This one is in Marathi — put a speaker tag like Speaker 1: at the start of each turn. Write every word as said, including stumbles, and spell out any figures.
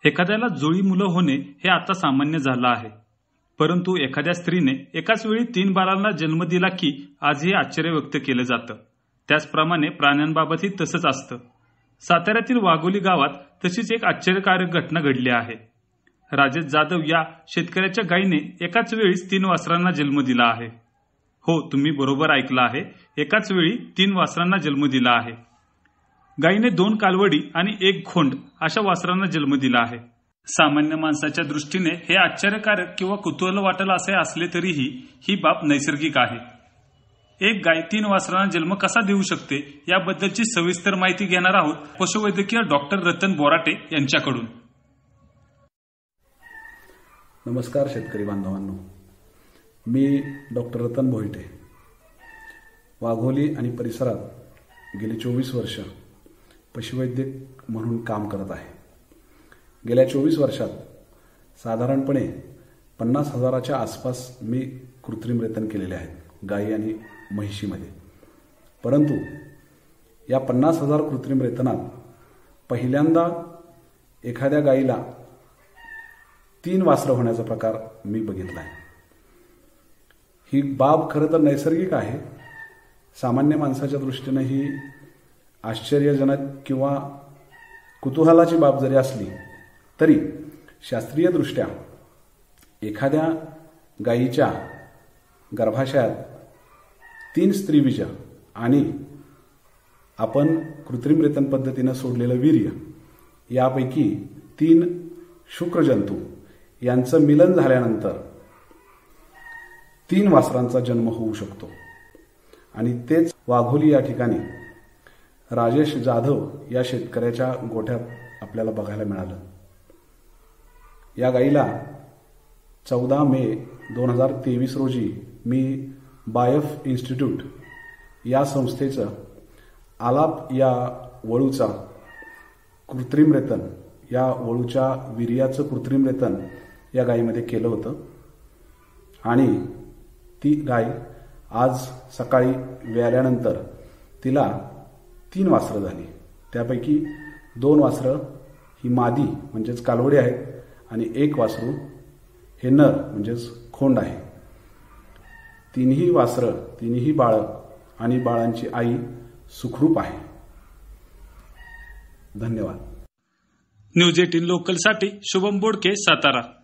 Speaker 1: एखाद्याला जुळी मुलं होणे हे आता सामान्य झालं आहे, परंतु एखाद्या स्त्रीने एकाच वेळी तीन बाळांना जन्म दिला की आजही आश्चर्य व्यक्त केलं जातं. त्याचप्रमाणे प्राण्यांबाबतही तसंच असतं. साताऱ्यातील वाघोली गावात तशीच एक आश्चर्यकारक घटना घडली आहे. राजेश जाधव या शेतकऱ्याच्या गायीने एकाच वेळी तीन वासरांना जन्म दिला आहे. हो, तुम्ही बरोबर ऐकलं आहे, एकाच वेळी तीन वासरांना जन्म दिला आहे. गायीने दोन कालवडी आणि एक खोंड अशा वासरांना जन्म दिला आहे. सामान्य माणसाच्या दृष्टीने हे आश्चर्यकारक किंवा कुतूहल वाटेल असे असले तरीही ही बाब नैसर्गिक आहे. एक गाय तीन वासरांना जन्म कसा देऊ शकते याबद्दलची सविस्तर माहिती घेणार आहोत पशुवैद्यकीय डॉक्टर रतन बोराटे यांच्याकडून.
Speaker 2: नमस्कार शेतकरी बांधवांनो, मी डॉक्टर रतन बोराटे वाघोली आणि परिसरात गेली चोवीस वर्ष पशुवैद्यक म्हणून काम करत आहे. गेल्या चोवीस वर्षात साधारणपणे पन्नास हजाराच्या आसपास मी कृत्रिम रेतन केलेले आहेत गायी आणि म्हैशीमध्ये. परंतु या पन्नास हजार कृत्रिम रेतनात पहिल्यांदा एखाद्या गायीला तीन वासरं होण्याचा प्रकार मी बघितला आहे. ही बाब खरं तर नैसर्गिक आहे. सामान्य माणसाच्या दृष्टीनं ही आश्चर्यजनक किंवा कुतूहलाची बाब जरी असली तरी शास्त्रीय दृष्ट्या एखाद्या गायीच्या गर्भाशयात तीन स्त्रीबीज आणि आपण कृत्रिम रेतन पद्धतीनं सोडलेलं वीर्य यापैकी तीन शुक्रजंतू यांचं मिलन झाल्यानंतर तीन वासरांचा जन्म होऊ शकतो. आणि तेच वाघोली या ठिकाणी राजेश जाधव या शेतकऱ्याच्या गोठ्यात आपल्याला बघायला मिळालं. या गाईला चौदा मे दोन हजार तेवीस रोजी मी बायफ इन्स्टिट्यूट या संस्थेचं आलाप या वळूचा कृत्रिम रेतन या वळूच्या वीर्याचं कृत्रिम रेतन या गायीमध्ये केलं होतं. आणि ती गाय आज सकाळी व्याल्यानंतर तिला तीन वासरं झाली. त्यापैकी दोन वासरं ही मादी म्हणजेच कालवडी आहेत आणि एक वासरू हे नर म्हणजेच खोंड आहे. तिन्ही वासरं, तिन्ही बाळं आणि बाळांची आई सुखरूप आहे. धन्यवाद.
Speaker 1: न्यूज एटीन लोकलसाठी शुभम बोडके, सातारा.